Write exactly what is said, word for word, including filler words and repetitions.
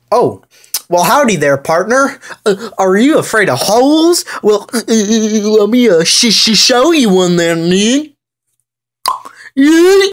Oh, well, howdy there, partner. Uh, are you afraid of holes? Well, uh, let me uh, sh sh show you one there, Nick. Yeah.